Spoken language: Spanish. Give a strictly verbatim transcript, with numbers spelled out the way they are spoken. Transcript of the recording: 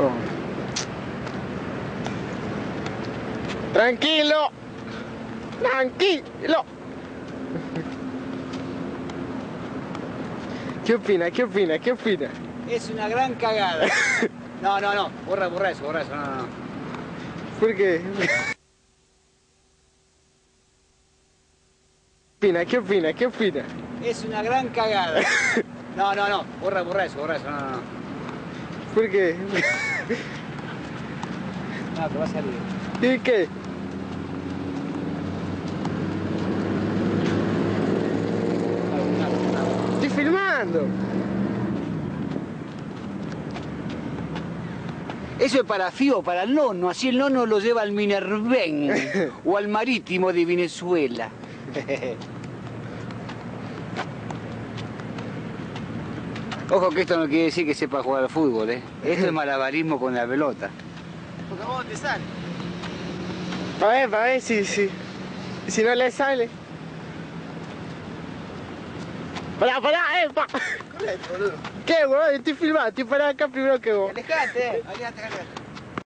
¿Cómo? Tranquilo. Tranquilo. ¿Qué opina? ¿Qué opina? ¿Qué opina? Es una gran cagada. No, no, no. Borra, borra eso, borra eso. No, no, no. ¿Por qué? ¿Qué opina? ¿Qué opina? ¿Qué opina? Es una gran cagada. No, no, no. Borra, borra eso, borra eso. No, no, no. ¿Por qué? No, te va a salir. ¿Y qué? Estoy filmando. Eso es para Fío, para el nono. Así el nono lo lleva al Minerven o al Marítimo de Venezuela. Ojo que esto no quiere decir que sepa jugar al fútbol, ¿eh? Esto es malabarismo con la pelota. Porque a vos te sale. Para ver, para ver si, si, si no le sale. Pará, pará, eh, pa. Correcto, boludo. ¿Qué, boludo? Estoy filmando, estoy parado acá primero que vos. Alejate, alejate, alejate.